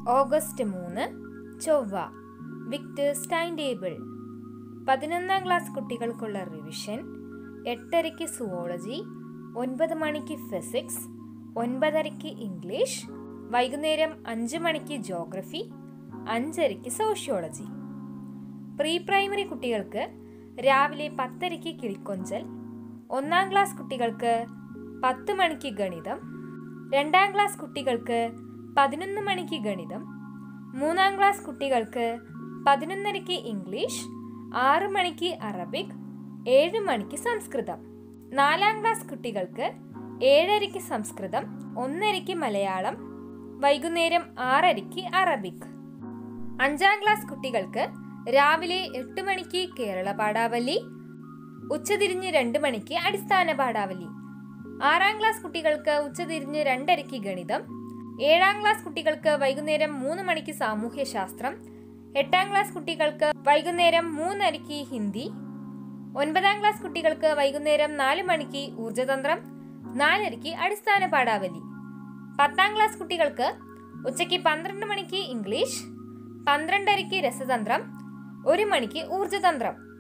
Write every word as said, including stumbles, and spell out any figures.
August മൂന്ന് ചൊവ്വ. Victers time table. പതിനൊന്നാം ക്ലാസ് കുട്ടികൾക്കുള്ള റിവിഷൻ: എട്ടരയ്ക്ക് സുവോളജി, ഒൻപത് മണിക്ക് ഫിസിക്സ്, ഒൻപതരയ്ക്ക് ഇംഗ്ലീഷ്, വൈകുന്നേരം അഞ്ച് മണിക്ക് ജോഗ്രഫി, അഞ്ചരയ്ക്ക് സോഷ്യോളജി. പ്രീ പ്രൈമറി കുട്ടികൾക്ക് രാവിലെ പത്തരയ്ക്ക് കിളിക്കൊഞ്ചൽ, ഒന്നാം ക്ലാസ് കുട്ടികൾക്ക് പത്ത് മണിക്ക് ഗണിതം, രണ്ടാം ക്ലാസ് കുട്ടികൾക്ക് പതിനൊന്ന് മണിക്ക് ഗണിതം, മൂന്നാം ക്ലാസ് കുട്ടികൾക്ക് പതിനൊന്നരയ്ക്ക് ഇംഗ്ലീഷ്, ആറ് മണിക്ക് അറബിക്, ഏഴ് മണിക്ക് സംസ്കൃതം. നാലാം ക്ലാസ് കുട്ടികൾക്ക് ഏഴരയ്ക്ക് സംസ്കൃതം, ഒന്നരയ്ക്ക് മലയാളം, വൈകുന്നേരം ആറരയ്ക്ക് അറബിക്. അഞ്ചാം ക്ലാസ് കുട്ടികൾക്ക് രാവിലെ എട്ട് മണിക്ക് കേരള പാഠാവലി, ഉച്ചതിരിഞ്ഞ് രണ്ട് മണിക്ക് അടിസ്ഥാന പാഠാവലി. ആറാം ക്ലാസ് കുട്ടികൾക്ക് ഉച്ചതിരിഞ്ഞ് രണ്ടരയ്ക്ക് ഗണിതം, ഏഴാം ക്ലാസ് കുട്ടികൾക്ക് വൈകുന്നേരം മൂന്ന് മണിക്ക് സാമൂഹ്യശാസ്ത്രം, എട്ടാം ക്ലാസ് കുട്ടികൾക്ക് വൈകുന്നേരം മൂന്നരയ്ക്ക് ഹിന്ദി, ഒൻപതാം ക്ലാസ് കുട്ടികൾക്ക് വൈകുന്നേരം നാല് മണിക്ക് ഊർജതന്ത്രം, നാലരയ്ക്ക് അടിസ്ഥാന പാഠാവലി. പത്താം ക്ലാസ് കുട്ടികൾക്ക് ഉച്ചയ്ക്ക് പന്ത്രണ്ട് മണിക്ക് ഇംഗ്ലീഷ്, പന്ത്രണ്ടരയ്ക്ക് രസതന്ത്രം, ഒരു മണിക്ക് ഊർജതന്ത്രം.